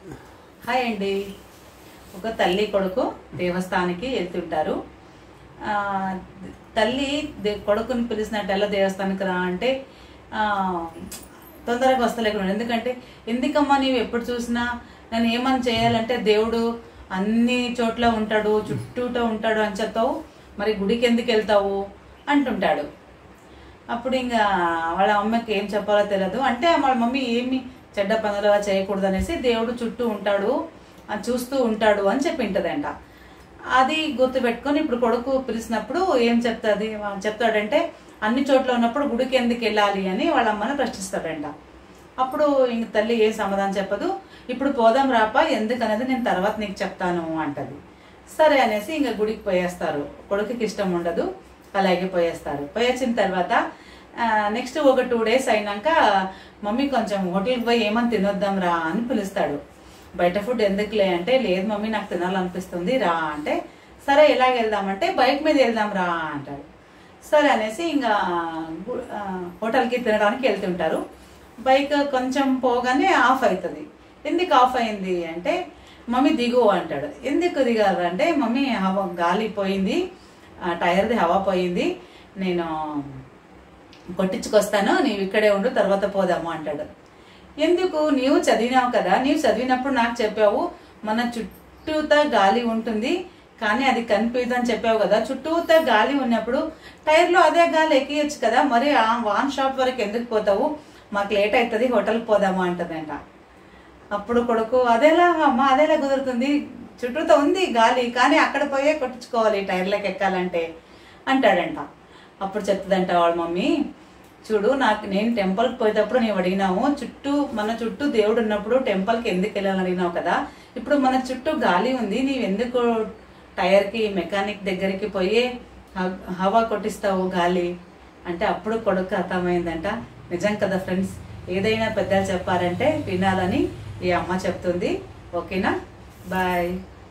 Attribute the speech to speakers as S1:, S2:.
S1: Hi అండి. ఒక తల్లి కొడుకు దేవస్థానానికి వెళ్తుంటారు. తల్లి కొడుకుని పిలిచినట్టల్లా దేవస్థానానికి రా అంటే తొందరగా వస్తలేకున్నాడు. ఎందుకంటే ఎందుకమ్మా నీవు ఎప్పుడు చూసినా నన్ను ఏమని చేయాలంటే దేవుడు అన్ని చోట్ల ఉంటాడు, చుట్టూట ఉంటాడు అని చెప్తావు, మరి గుడికి ఎందుకు వెళ్తావు అంటుంటాడు. అప్పుడు ఇంకా వాళ్ళ అమ్మకి ఏం చెప్పాలో తెలియదు. అంటే వాళ్ళ మమ్మీ ఏమి చెడ్డ పనులు చేయకూడదు అనేసి దేవుడు చుట్టూ ఉంటాడు, చూస్తూ ఉంటాడు అని చెప్పింటదంట. అది గుర్తుపెట్టుకొని ఇప్పుడు కొడుకు పిలిచినప్పుడు ఏం చెప్తాడంటే అన్ని చోట్ల ఉన్నప్పుడు గుడికి ఎందుకు వెళ్ళాలి అని వాళ్ళ అమ్మని ప్రశ్నిస్తాడంట. అప్పుడు ఇంక తల్లి ఏం సమాధానం చెప్పదు. ఇప్పుడు పోదాం రాపా, ఎందుకనేది నేను తర్వాత నీకు చెప్తాను అంటది. సరే అనేసి ఇంకా గుడికి పోయేస్తారు. కొడుకుకి ఇష్టం ఉండదు, అలాగే పోయేస్తారు. పోయొచ్చిన తర్వాత నెక్స్ట్ ఒక 2 days అయినాక మమ్మీ కొంచెం హోటల్కి పోయి ఏమని తినొద్దాం రా అని పిలుస్తాడు. బయట ఫుడ్ ఎందుకులే అంటే, లేదు మమ్మీ నాకు తినాలనిపిస్తుంది రా అంటే, సరే ఎలాగ వెళ్దామంటే బైక్ మీద వెళ్దాం రా అంటాడు. సరే అనేసి ఇంకా హోటల్కి తినడానికి వెళ్తుంటారు. బైక్ కొంచెం పోగానే ఆఫ్ అవుతుంది. ఎందుకు ఆఫ్ అయింది అంటే, మమ్మీ దిగు అంటాడు. ఎందుకు దిగారు అంటే, మమ్మీ గాలి పోయింది, టైర్ది హవా పోయింది, నేను కొట్టించుకొస్తాను, నీవు ఇక్కడే ఉండు, తర్వాత పోదాము అంటాడు. ఎందుకు, నీవు చదివినావు కదా, నీవు చదివినప్పుడు నాకు చెప్పావు మన చుట్టూతా గాలి ఉంటుంది కానీ అది కనిపించదు అని చెప్పావు కదా, చుట్టూతా గాలి ఉన్నప్పుడు టైర్లో అదే గాలి ఎక్కియచ్చు కదా, మరి ఆ వాన్ షాప్ వరకు ఎందుకు పోతావు, మాకు లేట్ అవుతుంది, హోటల్కి పోదాము అంటదంట. అప్పుడు కొడుకు అదేలా అమ్మ, అదేలా కుదురుతుంది, చుట్టూతో ఉంది గాలి కానీ అక్కడ పోయే కొట్టించుకోవాలి టైర్లోకి ఎక్కాలంటే అంటాడంట. అప్పుడు చెప్తుందంట వాళ్ళ మమ్మీ, చూడు నేను టెంపుల్కి పోయేటప్పుడు నీవు అడిగినావు, మన చుట్టూ దేవుడు ఉన్నప్పుడు టెంపుల్కి ఎందుకు వెళ్ళాలని అడిగినావు కదా, ఇప్పుడు మన చుట్టూ గాలి ఉంది, నీవెందుకు టైర్కి మెకానిక్ దగ్గరికి పోయి హవా కొట్టిస్తావు గాలి అంటే. అప్పుడు కొడుకు అర్థమైందంట, నిజం కదా ఫ్రెండ్స్, ఏదైనా పెద్దలు చెప్పారంటే వినాలని ఈ అమ్మ చెప్తుంది. ఓకేనా, బాయ్.